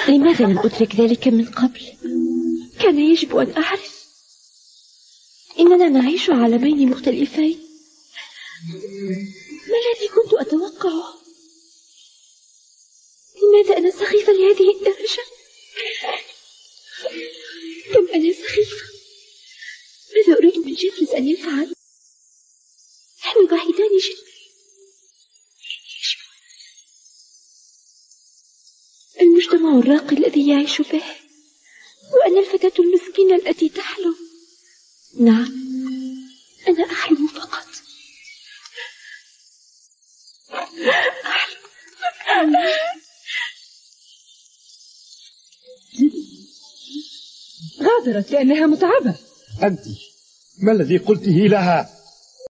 لماذا لم أدرك ذلك من قبل؟ كان يجب أن أعرف. إننا نعيش عالمين مختلفين. ما الذي كنت أتوقعه؟ لماذا أنا سخيفة لهذه الدرجة؟ كم أنا سخيفة. ماذا أريد من جيفريس أن يفعل؟ نحن بعيدان جدا. المجتمع الراقي الذي يعيش به، وأنا الفتاة المسكينة التي تحلم. نعم، أنا أحلم فقط. أحلم. غادرت لأنها متعبة. أنت ما الذي قلته لها؟